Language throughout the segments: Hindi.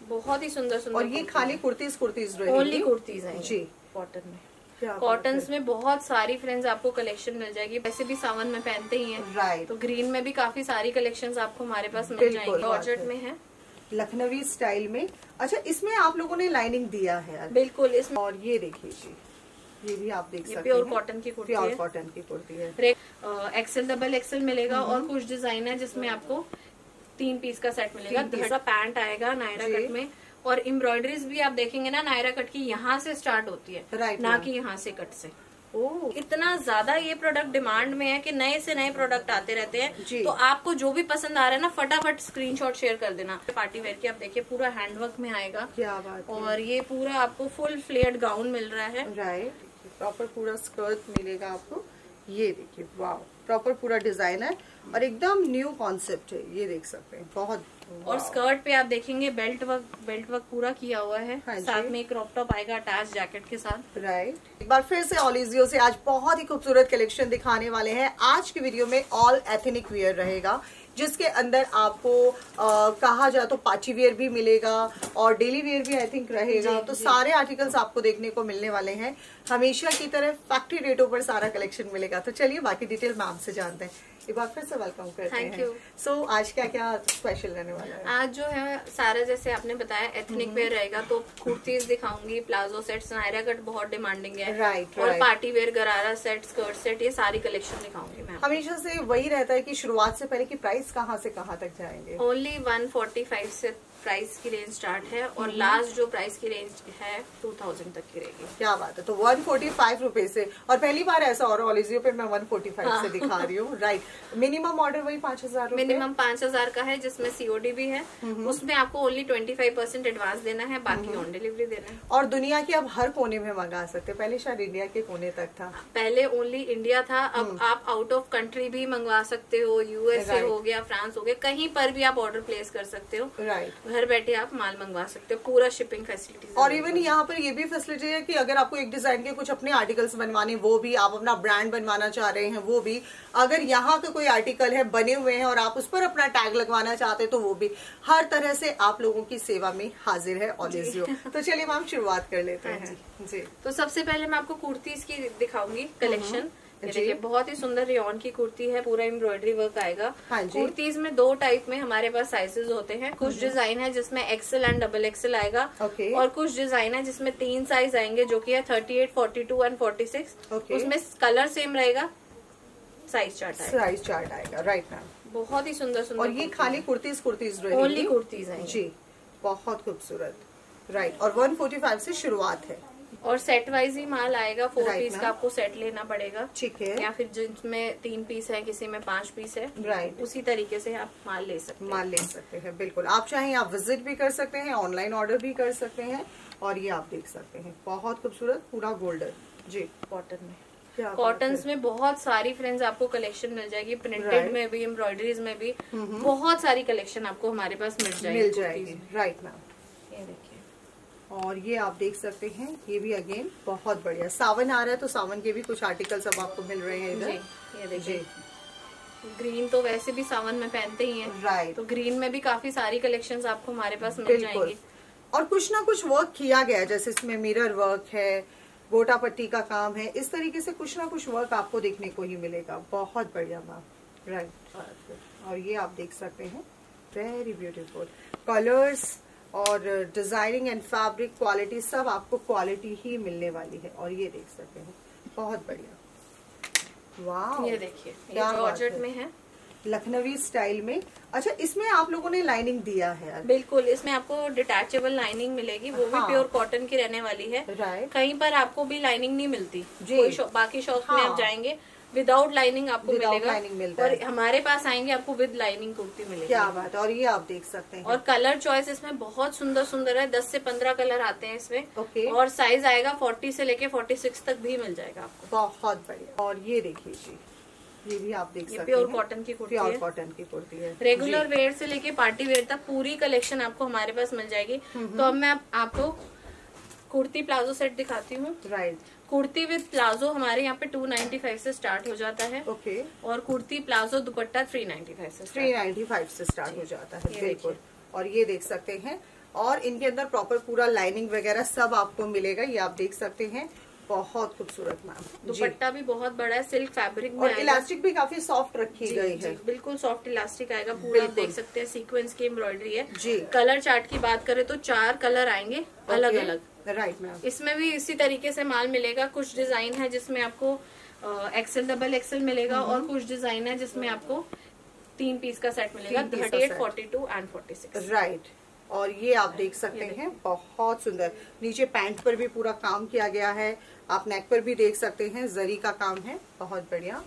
बहुत ही सुंदर सुंदर। और ये खाली कुर्तीज ओनली कुर्तीज हैं जी, कॉटन में। कॉटन्स में बहुत सारी फ्रेंड्स आपको कलेक्शन मिल जाएगी। वैसे भी सावन में पहनते ही हैं, राइट। तो ग्रीन में भी काफी सारी कलेक्शंस आपको हमारे पास मिल जाएंगी। जॉर्जेट में है, लखनवी स्टाइल में। अच्छा, इसमें आप लोगों ने लाइनिंग दिया है? बिल्कुल इसमें। और ये देखिए जी, ये भी आप देख सकते हैं, प्योर कॉटन की कुर्ती है। प्योर कॉटन की कुर्ती है। एक्सेल डबल एक्सेल मिलेगा और कुछ डिजाइन है जिसमें आपको 3 पीस का सेट मिलेगा। दूसरा पैंट आएगा नायरा कट में, और एम्ब्रॉयडरीज भी आप देखेंगे ना नायरा कट की यहाँ से स्टार्ट होती है, राइट, ना कि यहाँ से कट से। इतना ज्यादा ये प्रोडक्ट डिमांड में है कि नए से नए प्रोडक्ट आते रहते हैं। तो आपको जो भी पसंद आ रहा है ना, फटाफट स्क्रीनशॉट शेयर कर देना। पार्टी वेयर की आप देखिए पूरा हैंडवर्क में आएगा। क्या बात है। और ये पूरा आपको फुल फ्लेयर्ड गाउन मिल रहा है, राइट। प्रॉपर पूरा स्कर्ट मिलेगा आपको। ये देखिए, वाह, प्रॉपर पूरा डिजाइन है और एकदम न्यू कॉन्सेप्ट है, ये देख सकते हैं, बहुत। और स्कर्ट पे आप देखेंगे बेल्ट वर्क पूरा किया हुआ है। साथ में एक क्रॉप टॉप आएगा अटैच जैकेट के साथ। राइट। एक बार फिर से ऑलिजियो से आज बहुत ही खूबसूरत कलेक्शन दिखाने वाले हैं। आज की वीडियो में ऑल एथनिक वियर रहेगा, जिसके अंदर आपको कहा जाए तो पार्टी वेयर भी मिलेगा और डेली वेयर भी आई थिंक रहेगा। तो सारे आर्टिकल्स आपको देखने को मिलने वाले हैं। हमेशा की तरह फैक्ट्री रेटों पर सारा कलेक्शन मिलेगा। तो चलिए बाकी डिटेल मैम से जानते हैं। एक बार फिर से वेलकम करते हैं। Thank you. सो आज क्या क्या स्पेशल रहने वाला है? आज जो है सारा जैसे आपने बताया एथनिक वेयर रहेगा, तो कुर्तीज दिखाऊंगी, प्लाजो सेट्स, नायरा कट बहुत डिमांडिंग है, राइट। और party wear, gharara set, skirt set, ये सारी कलेक्शन दिखाऊंगी मैं। हमेशा से वही रहता है कि शुरुआत से पहले की प्राइस कहाँ से कहाँ तक जाएंगे? ओनली 145 से प्राइस की रेंज स्टार्ट है, और लास्ट जो प्राइस की रेंज है 2000 तक की रहेगी। क्या बात है। तो 145 रुपए से, और पहली बार ऐसा और ऑलिजियो पे मैं 145 से दिखा रही हूँ। राइट। मिनिमम ऑर्डर वही 5000 मिनिमम 5000 का है, जिसमें सीओडी भी है। उसमें आपको ओनली 25% एडवांस देना है, बाकी ऑन डिलीवरी देना है। और दुनिया के अब हर कोने में मंगा सकते हैं, पहले शायद इंडिया के कोने तक था। पहले ओनली इंडिया था, अब आप आउट ऑफ कंट्री भी मंगवा सकते हो। यूएसए हो गया, फ्रांस हो गया, कहीं पर भी आप ऑर्डर प्लेस कर सकते हो। राइट। घर बैठे आप माल मंगवा सकते हो, पूरा शिपिंग फैसिलिटी। और इवन यहाँ पर ये भी फैसिलिटी है कि अगर आपको एक डिजाइन के कुछ अपने आर्टिकल्स बनवाने, वो भी आप अपना ब्रांड बनवाना चाह रहे हैं, वो भी, अगर यहाँ का कोई आर्टिकल है बने हुए हैं और आप उस पर अपना टैग लगवाना चाहते हैं, तो वो भी, हर तरह से आप लोगों की सेवा में हाजिर है ऑलिजियो। तो चलिए मैम शुरुआत कर लेते हैं जी। तो सबसे पहले मैं आपको कुर्तीज की दिखाऊंगी कलेक्शन। देखिए बहुत ही सुंदर रेयॉन की कुर्ती है, पूरा एम्ब्रॉयडरी वर्क आएगा। कुर्तीज में 2 टाइप में हमारे पास साइजेस होते हैं। कुछ डिजाइन है जिसमें एक्सेल एंड डबल एक्सेल आएगा, और कुछ डिजाइन है जिसमें 3 साइज आएंगे, जो कि है 38, 42 एंड 46। उसमें कलर सेम रहेगा, साइज चार्ट आएगा। Right ma'am. बहुत ही सुंदर सुंदर। और ये खाली कुर्तीज ओनली कुर्तीज हैं जी, बहुत खूबसूरत। राइट। और 145 से शुरुआत है, और सेट वाइज ही माल आएगा। 4 पीस का आपको सेट लेना पड़ेगा, ठीक है, या फिर जिसमें 3 पीस है, किसी में 5 पीस है। राइट। उसी तरीके से आप माल ले सकते हैं। बिल्कुल। आप चाहें आप विजिट भी कर सकते हैं, ऑनलाइन ऑर्डर भी कर सकते हैं। और ये आप देख सकते हैं, बहुत खूबसूरत, पूरा गोल्डन जी, कॉटन में। कॉटन्स में बहुत सारी फ्रेंड्स आपको कलेक्शन मिल जाएगी, प्रिंटेड में भी, एम्ब्रॉयडरीज में भी बहुत सारी कलेक्शन आपको हमारे पास मिल जाएगी। Right ma'am. ये देखिए, और ये आप देख सकते हैं, ये भी अगेन बहुत बढ़िया। सावन आ रहा है तो सावन के भी कुछ आर्टिकल्स अब आपको मिल रहे हैं इधर। ये देखिए, ग्रीन तो वैसे भी सावन में पहनते ही हैं, राइट। तो ग्रीन में भी काफी सारी कलेक्शंस आपको हमारे पास मिल जाएंगी। और कुछ ना कुछ वर्क किया गया है, जैसे इसमें मिरर वर्क है, गोटा पट्टी का काम है, इस तरीके से कुछ ना कुछ वर्क आपको देखने को ही मिलेगा। बहुत बढ़िया मैम। राइट। और ये आप देख सकते हैं, वेरी ब्यूटीफुल कलर्स और डिजाइनिंग एंड फैब्रिक क्वालिटी, सब आपको क्वालिटी ही मिलने वाली है। और ये देख सकते हैं, बहुत बढ़िया। वाह, ये देखिए, ये जॉर्जेट में है, लखनवी स्टाइल में। अच्छा, इसमें आप लोगों ने लाइनिंग दिया है? बिल्कुल, इसमें आपको डिटैचेबल लाइनिंग मिलेगी, वो भी प्योर कॉटन की रहने वाली है। राइट। कहीं पर आपको भी लाइनिंग नहीं मिलती, बाकी शॉप में आप जाएंगे विदाउट लाइनिंग आपको मिलेगा, और हमारे पास आएंगे आपको विद लाइनिंग कुर्ती मिलेगी। क्या बात है। और ये आप देख सकते हैं, और कलर चॉइस इसमें बहुत सुंदर सुंदर है, 10 से 15 कलर आते हैं इसमें। और साइज आएगा 40 से लेके 46 तक भी मिल जाएगा आपको। बहुत बढ़िया। और ये देखिए जी, ये भी आप देख सकते हैं, प्योर कॉटन की कुर्ती है। प्योर कॉटन की कुर्ती है। रेगुलर वेयर से लेके पार्टी वेयर तक पूरी कलेक्शन आपको हमारे पास मिल जाएगी। तो अब मैं आपको कुर्ती प्लाजो सेट दिखाती हूँ। राइट। कुर्ती विद प्लाजो हमारे यहाँ पे 295 से स्टार्ट हो जाता है। और कुर्ती प्लाजो दुपट्टा 395 से स्टार्ट हो जाता है। बिल्कुल। और ये देख सकते हैं, और इनके अंदर प्रॉपर पूरा लाइनिंग वगैरह सब आपको मिलेगा, ये आप देख सकते हैं। बहुत खूबसूरत मैम। दुपट्टा भी बहुत बड़ा है, सिल्क फैब्रिक में और इलास्टिक भी काफी सॉफ्ट रखी गई है, बिल्कुल सॉफ्ट इलास्टिक आएगा पूरा। आप देख सकते हैं सीक्वेंस की एम्ब्रॉयडरी है जी। कलर चार्ट की बात करें तो 4 कलर आएंगे अलग अलग, राइट मैम। इसमें भी इसी तरीके से माल मिलेगा। कुछ डिजाइन है जिसमें आपको एक्सेल डबल एक्सेल मिलेगा और कुछ डिजाइन है जिसमें आपको 3 पीस का सेट मिलेगा, 38, 42 एंड 46, राइट। और ये आप देख सकते हैं बहुत सुंदर, नीचे पैंट पर भी पूरा काम किया गया है, आप नेक पर भी देख सकते हैं, जरी का काम है, बहुत बढ़िया।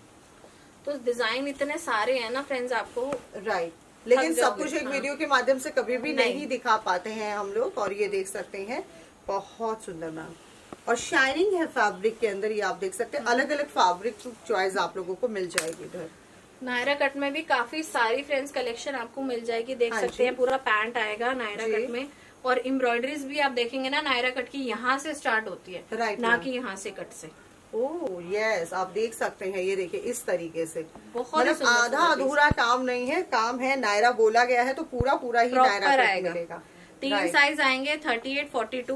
तो डिजाइन इतने सारे हैं ना फ्रेंड्स आपको, राइट, लेकिन सब कुछ एक वीडियो के माध्यम से कभी भी नहीं दिखा पाते हैं हम लोग। और ये देख सकते हैं बहुत सुंदर मैम, और शाइनिंग है फैब्रिक के अंदर, ये आप देख सकते हैं। अलग अलग फैब्रिक चॉइस आप लोगों को मिल जाएगी इधर। नायरा कट में भी काफी सारी फ्रेंड्स कलेक्शन आपको मिल जाएगी, देख सकते हैं। पूरा पैंट आएगा नायरा कट में, और एम्ब्रॉयडरीज भी आप देखेंगे ना नायरा कट की यहाँ से स्टार्ट होती है, राइट, ना कि यहाँ से कट से। ओह यस, आप देख सकते हैं, ये देखिए इस तरीके से। बहुत मतलब आधा अधूरा काम नहीं है, काम है। नायरा बोला गया है तो पूरा पूरा ही नायरा कट मिलेगा। 3 साइज आएंगे, 38, 42,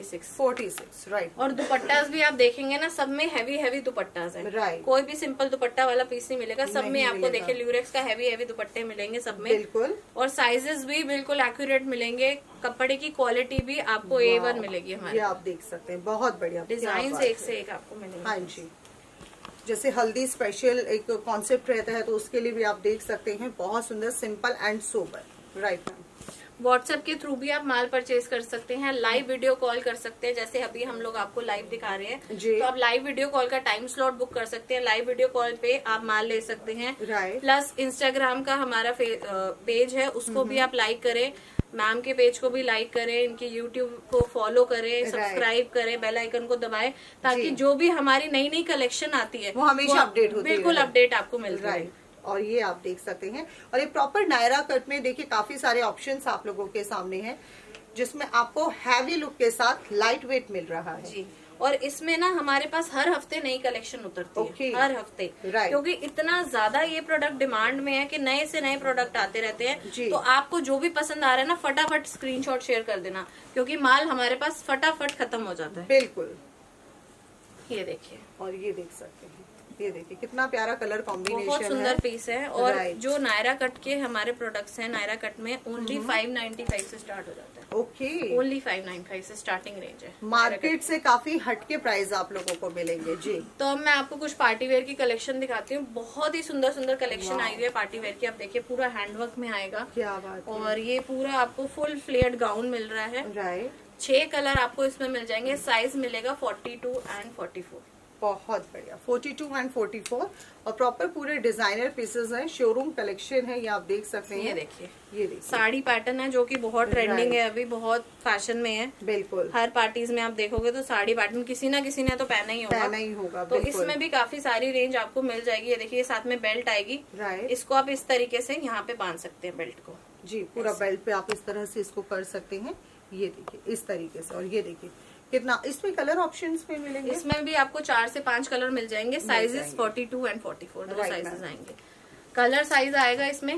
46, राइट। और दुपट्टास भी आप देखेंगे ना, सब में हैवी दुपट्टास है, राइट। कोई भी सिंपल दुपट्टा वाला पीस नहीं मिलेगा, सब में आपको देखिए ल्यूरेक्स का हैवी दुपट्टे मिलेंगे सब में, बिल्कुल। और साइजेस भी बिल्कुल एक्यूरेट मिलेंगे, कपड़े की क्वालिटी भी आपको A1 मिलेगी हमारे। ये आप देख सकते हैं, बहुत बढ़िया डिजाइन एक से एक आपको मिलेंगे। हाँ जी, जैसे हल्दी स्पेशल एक कॉन्सेप्ट रहता है तो उसके लिए भी आप देख सकते हैं, बहुत सुंदर, simple and sober, right ma'am. WhatsApp के थ्रू भी आप माल परचेज कर सकते हैं, लाइव वीडियो कॉल कर सकते हैं, जैसे अभी हम लोग आपको लाइव दिखा रहे हैं, तो आप लाइव वीडियो कॉल का टाइम स्लॉट बुक कर सकते हैं, लाइव वीडियो कॉल पे आप माल ले सकते हैं। प्लस इंस्टाग्राम का हमारा पेज है, उसको भी आप लाइक करें, मैम के पेज को भी लाइक करें, इनके यूट्यूब को फॉलो करें, सब्सक्राइब करें, बेल आइकन को दबाएं, ताकि जो भी हमारी नई कलेक्शन आती है वो हमेशा अपडेट होती है, बिल्कुल अपडेट आपको मिल रहा है। और ये आप देख सकते हैं, और ये प्रॉपर नायरा कट में देखिए काफी सारे ऑप्शंस आप लोगों के सामने हैं, जिसमें आपको हैवी लुक के साथ लाइट वेट मिल रहा है जी। और इसमें ना हमारे पास हर हफ्ते नई कलेक्शन उतरती है, हर हफ्ते, क्योंकि इतना ज्यादा ये प्रोडक्ट डिमांड में है कि नए से नए प्रोडक्ट आते रहते हैं। तो आपको जो भी पसंद आ रहा है ना, फटाफट स्क्रीनशॉट शेयर कर देना, क्योंकि माल हमारे पास फटाफट खत्म हो जाता है। बिल्कुल, ये देखिए, और ये देख सकते हैं, ये देखिए कितना प्यारा कलर कॉम्बिनेशन, बहुत सुंदर पीस है। और जो नायरा कट के हमारे प्रोडक्ट्स हैं, नायरा कट में ओनली 595 से स्टार्ट हो जाता है। ओके, ओनली 595 से स्टार्टिंग रेंज है, मार्केट से काफी हटके प्राइस आप लोगों को मिलेंगे जी। तो अब मैं आपको कुछ पार्टी वेयर की कलेक्शन दिखाती हूँ, बहुत ही सुंदर कलेक्शन आई हुई है पार्टी वेयर की। आप देखिए पूरा हैंडवर्क में आएगा, क्या बात है। और ये पूरा आपको फुल फ्लेयर्ड गाउन मिल रहा है, राइट। 6 कलर आपको इसमें मिल जाएंगे, साइज मिलेगा 42 एंड 44। बहुत बढ़िया, 42 एंड 44, और प्रॉपर पूरे डिजाइनर पीसेस हैं, शोरूम कलेक्शन है, ये आप देख सकते हैं। ये देखिए, ये देखिए साड़ी पैटर्न है जो कि बहुत ट्रेंडिंग है, अभी बहुत फैशन में है। बिल्कुल, हर पार्टीज में आप देखोगे तो साड़ी पैटर्न किसी ना किसी ने तो पहना ही होगा। तो इसमें भी काफी सारी रेंज आपको मिल जाएगी। ये देखिए, साथ में बेल्ट आएगी, इसको आप इस तरीके से यहाँ पे बांध सकते हैं बेल्ट को जी, पूरा बेल्ट पे आप इस तरह से इसको कर सकते हैं। ये देखिए इस तरीके से, और ये देखिए कितना, इसमें कलर ऑप्शंस में मिलेंगे, इसमें भी आपको 4 से 5 कलर मिल जाएंगे, साइजेस 42 एंड 44 दो साइजेस आएंगे। कलर साइज आएगा इसमें,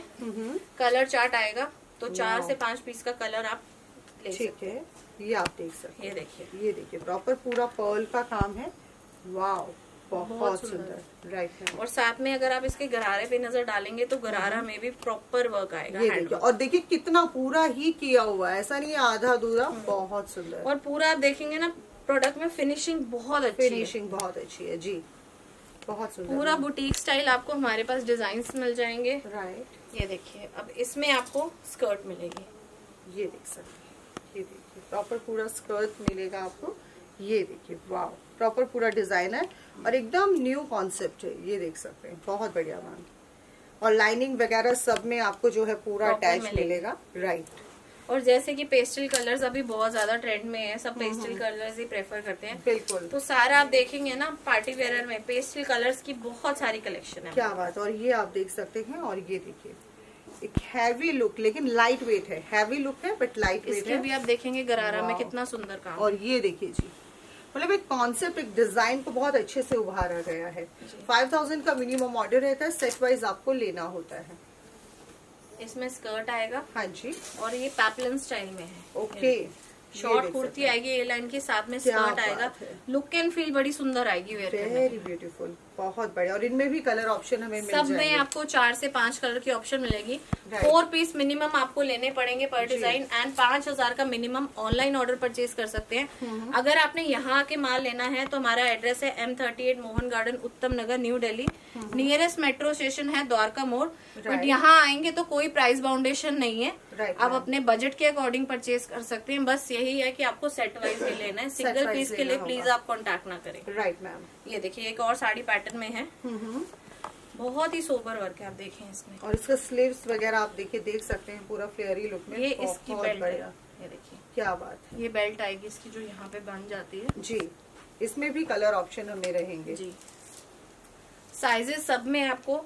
कलर चार्ट आएगा, तो 4 से 5 पीस का कलर आप ले सकते हैं। ये आप देख सकते हैं, ये देखिए प्रॉपर पूरा पर्ल का काम है, वाव, बहुत सुंदर, राइट। और साथ में अगर आप इसके गरारे पे नजर डालेंगे तो गरारा में भी प्रॉपर वर्क आएगा, ये देखिए, और देखिए कितना पूरा ही किया हुआ है, ऐसा नहीं है आधा अधूरा, बहुत सुंदर। और पूरा आप देखेंगे ना, प्रोडक्ट में फिनिशिंग बहुत अच्छी है, फिनिशिंग बहुत अच्छी है जी, बहुत सुंदर। पूरा बुटीक स्टाइल आपको हमारे पास डिजाइन मिल जाएंगे, राइट। ये देखिए, अब इसमें आपको स्कर्ट मिलेगी, ये देख सकते हैं, ये देखिए प्रॉपर पूरा स्कर्ट मिलेगा आपको, ये देखिए वाह, प्रॉपर पूरा डिजाइन है और एकदम न्यू कॉन्सेप्ट है, ये देख सकते हैं, बहुत बढ़िया मैम। और लाइनिंग वगैरह सब में आपको जो है पूरा अटैच मिलेगा, राइट। और जैसे कि पेस्टल कलर्स अभी बहुत ज्यादा ट्रेंड में है, सब पेस्टल कलर्स ही प्रेफर करते हैं, बिल्कुल। तो सारा आप देखेंगे ना पार्टी वेयर में पेस्टल कलर्स की बहुत सारी कलेक्शन है, क्या बात। और ये आप देख सकते हैं, और ये देखिए एक हैवी लुक, लेकिन लाइट वेट है, हैवी लुक है बट लाइट वेट है। भी आप देखेंगे गरारा में कितना सुंदर काम। और ये देखिए जी, मतलब एक कॉन्सेप्ट, एक डिजाइन को बहुत अच्छे से उभारा गया है। 5000 का मिनिमम ऑर्डर रहता है, सेट वाइज आपको लेना होता है। इसमें स्कर्ट आएगा। हाँ जी। और ये पैपलन स्टाइल में है। ओके। शॉर्ट कुर्ती आएगी ए लाइन के साथ में स्कर्ट आएगा। लुक एंड फील बड़ी सुंदर आएगी वेयर करने में। वेरी ब्यूटीफुल, बहुत बढ़िया। और इनमें भी कलर ऑप्शन हमें मिल सब में आपको 4 से 5 कलर की ऑप्शन मिलेगी। 4 पीस मिनिमम आपको लेने पड़ेंगे पर डिजाइन एंड 5000 का मिनिमम ऑनलाइन ऑर्डर परचेज कर सकते हैं। अगर आपने यहाँ के माल लेना है तो हमारा एड्रेस है M38 Mohan Garden, Uttam Nagar, New Delhi. Nearest metro station है द्वारका मोड़। बट यहाँ आएंगे तो कोई प्राइस बाउंडेशन नहीं है। आप अपने बजट के अकॉर्डिंग परचेज कर सकते हैं। बस यही है कि आपको सेट वाइज ही लेना है, सिंगल पीस के लिए प्लीज आप कॉन्टेक्ट ना करें। Right ma'am. ये देखिए एक और साड़ी पैटर्न में है। बहुत ही सोबर वर्क है, आप देखें इसमें। और इसका स्लीव्स वगैरह आप देखिए, देख सकते हैं पूरा फ्लेयरी लुक में। ये इसकी बेल्ट है, ये देखिए क्या बात है। ये बेल्ट आएगी इसकी जो यहाँ पे बन जाती है जी। इसमें भी कलर ऑप्शन हमें रहेंगे जी। साइजेस सब में आपको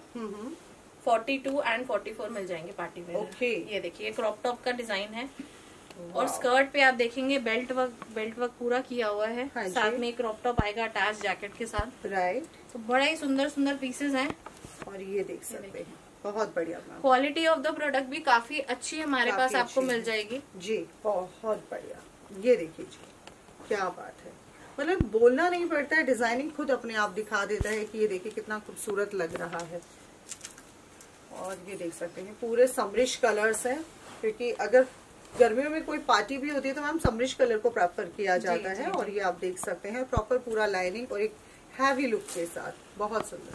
42 एंड 44 मिल जाएंगे पार्टी वेयर। ओके। ये देखिए क्रॉप टॉप का डिजाइन है। और स्कर्ट पे आप देखेंगे बेल्ट वर्क पूरा किया हुआ है। साथ में क्रॉप टॉप आएगा अटैच जैकेट के साथ। राइट। तो बड़ा ही सुंदर सुंदर पीसेस हैं। और ये देख सकते हैं, बहुत बढ़िया। क्वालिटी ऑफ द प्रोडक्ट भी काफी अच्छी हमारे पास आपको मिल जाएगी जी। बहुत बढ़िया। ये देखिए जी, क्या बात है। मतलब बोलना नहीं पड़ता है, डिजाइनिंग खुद अपने आप दिखा देता है कि ये देखिए कितना खूबसूरत लग रहा है। और ये देख सकते हैं पूरे समरिश कलर्स हैं, क्योंकि अगर गर्मियों में कोई पार्टी भी होती है तो मैम समरिश कलर को प्रेफर किया जाता है। और ये आप देख सकते हैं प्रॉपर पूरा लाइनिंग और एक हैवी लुक के साथ, बहुत सुंदर।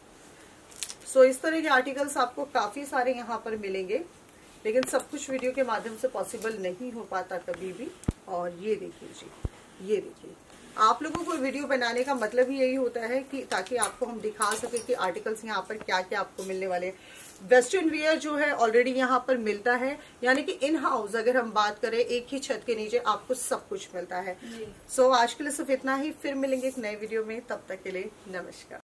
सो इस तरह के आर्टिकल्स आपको काफी सारे यहाँ पर मिलेंगे, लेकिन सब कुछ वीडियो के माध्यम से पॉसिबल नहीं हो पाता कभी भी। और ये देखिए जी, ये देखिए, आप लोगों को वीडियो बनाने का मतलब ही यही होता है कि ताकि आपको हम दिखा सके कि आर्टिकल्स यहाँ पर क्या क्या आपको मिलने वाले हैं। वेस्टर्न वियर जो है ऑलरेडी यहाँ पर मिलता है, यानी कि इन हाउस अगर हम बात करें एक ही छत के नीचे आपको सब कुछ मिलता है। सो आज के लिए सिर्फ इतना ही, फिर मिलेंगे एक नए वीडियो में, तब तक के लिए नमस्कार।